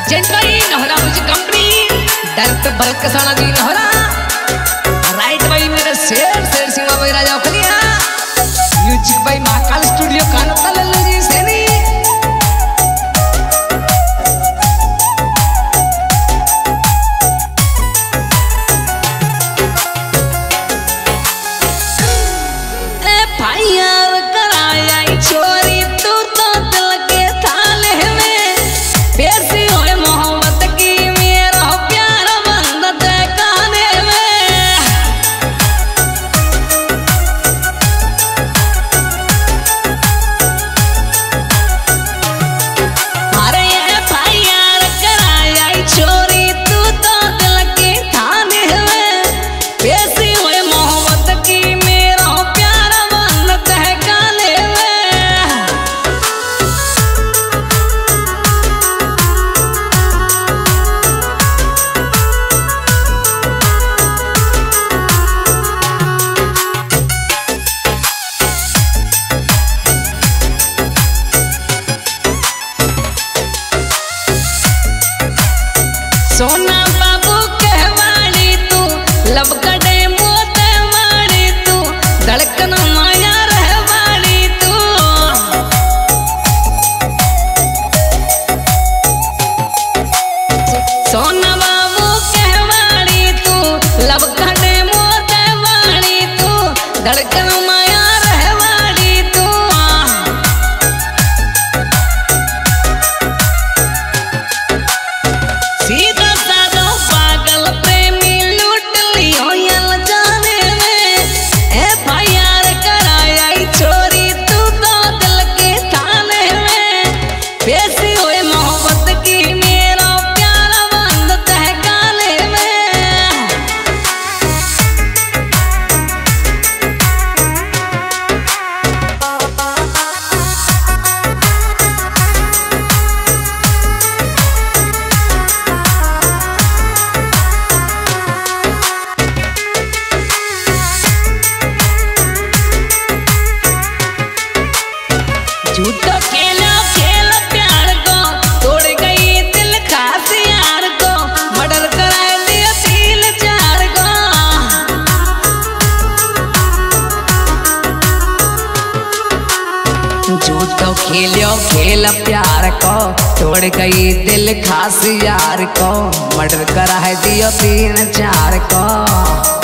Present भाई Nahra music company director Bharat Kasana ji Nahra. Right भाई मेरे शेर सिंह भाई राजा खलिया। म्यूजिक भाई महाकाल स्टूडियो कानता लल्लू जी सेनी। सोना बाबू कहवाड़ी तू लब कड़े मोत वाड़ी तू धड़कन माया रहवाड़ी तू। सोना बाबू कहवाड़ी तू लब कड़े मोत वाड़ी तू धड़कन माया रहवाड़ी तू। सीधा झूठो खेलो खेल प्यार को तोड़ गई दिल खास यार को मर्डर करा दिया 3-4 को। झूठो खेलो खेल प्यार को तोड़ गई दिल खास यार को मर्डर करा दिया 3-4 को।